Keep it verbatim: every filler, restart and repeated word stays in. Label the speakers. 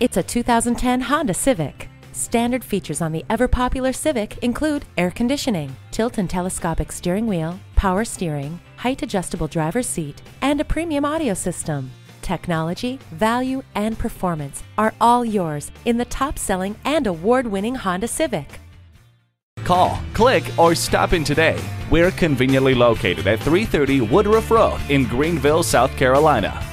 Speaker 1: It's a two thousand ten Honda Civic. Standard features on the ever-popular Civic include air conditioning, tilt and telescopic steering wheel, power steering, height-adjustable driver's seat, and a premium audio system. Technology, value, and performance are all yours in the top-selling and award-winning Honda Civic.
Speaker 2: Call, click, or stop in today. We're conveniently located at three thirty Woodruff Road in Greenville, South Carolina.